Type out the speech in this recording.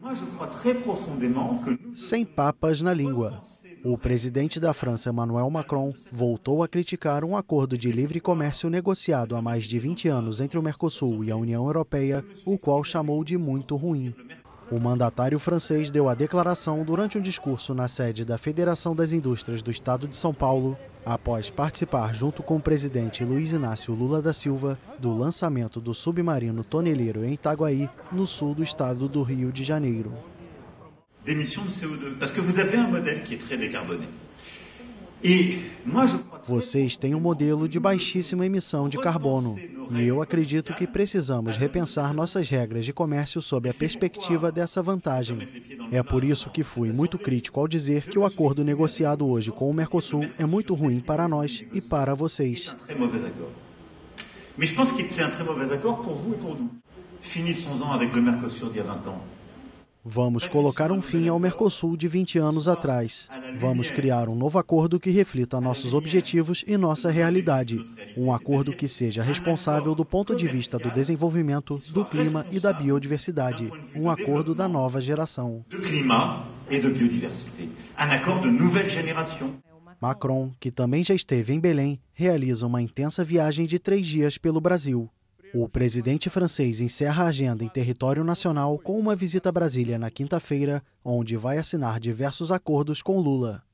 Sem papas na língua. O presidente da França, Emmanuel Macron, voltou a criticar um acordo de livre comércio negociado há mais de 20 anos entre o Mercosul e a União Europeia, o qual chamou de muito ruim. O mandatário francês deu a declaração durante um discurso na sede da Federação das Indústrias do Estado de São Paulo, após participar junto com o presidente Luiz Inácio Lula da Silva do lançamento do submarino toneleiro em Itaguaí, no sul do estado do Rio de Janeiro. D'émissions de CO2, parce que vous avez un modèle qui est très décarboné. Vocês têm um modelo de baixíssima emissão de carbono e eu acredito que precisamos repensar nossas regras de comércio sob a perspectiva dessa vantagem. É por isso que fui muito crítico ao dizer que o acordo negociado hoje com o Mercosul é muito ruim para nós e para vocês. Mas eu acho que é um très mauvais accord pour vous et pour nous. Finissons-en avec le Mercosur d'il y a 20 ans. Vamos colocar um fim ao Mercosul de 20 anos atrás. Vamos criar um novo acordo que reflita nossos objetivos e nossa realidade. Um acordo que seja responsável do ponto de vista do desenvolvimento, do clima e da biodiversidade. Um acordo da nova geração. Macron, que também já esteve em Belém, realiza uma intensa viagem de 3 dias pelo Brasil. O presidente francês encerra a agenda em território nacional com uma visita a Brasília na quinta-feira, onde vai assinar diversos acordos com Lula.